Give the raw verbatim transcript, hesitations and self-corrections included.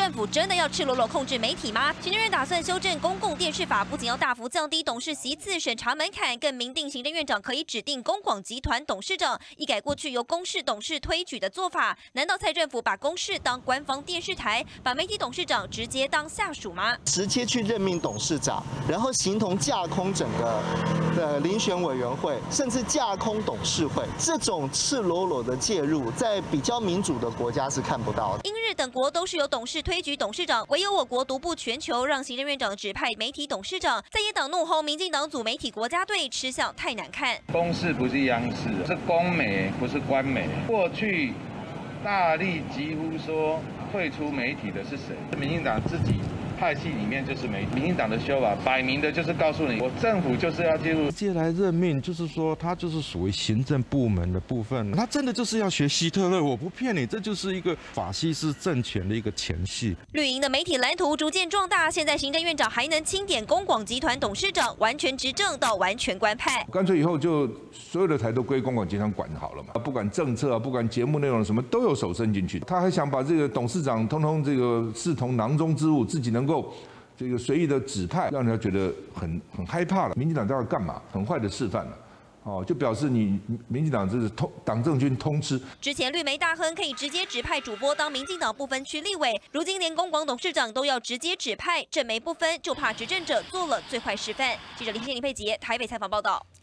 政府真的要赤裸裸控制媒体吗？行政院打算修正公共电视法，不仅要大幅降低董事席次审查门槛，更明定行政院长可以指定公广集团董事长，一改过去由公视董事推举的做法。难道蔡政府把公视当官方电视台，把媒体董事长直接当下属吗？ 直接去任命董事长，然后形同架空整个呃遴选委员会，甚至架空董事会，这种赤裸裸的介入，在比较民主的国家是看不到的。 英日等国都是由董事推举董事长，唯有我国独步全球，让行政院长指派媒体董事长。在野党怒吼民进党组媒体国家队吃相太难看。 公视不是央视，是公媒，不是官媒。过去大力疾呼说退出媒体的是谁？民进党自己派系里面就是媒体。民进党的修法摆明的就是告诉你，我政府就是要介入。 直接来任命，就是说他就是属于行政部门的部分，他真的就是要学希特勒，我不骗你，这就是一个法西斯政权的一个前戏。 绿营的媒体蓝图逐渐壮大，现在行政院长还能钦点公广集团董事长，完全执政到完全官派。 干脆以后就所有的台都归公广集团管好了嘛，不管政策啊，不管节目内容什么都有手伸进去。他还想把这个董事长通通这个视同囊中之物，自己能够这个随意的指派，让人家觉得很很害怕了。民进党在干嘛？很坏的示范了。哦，就表示你民进党这是通党政军通吃。 之前绿媒大亨可以直接指派主播当民进党不分区立委，如今连公广董事长都要直接指派，正媒不分，就怕执政者做了最坏示范。记者林宪林佩杰台北采访报道。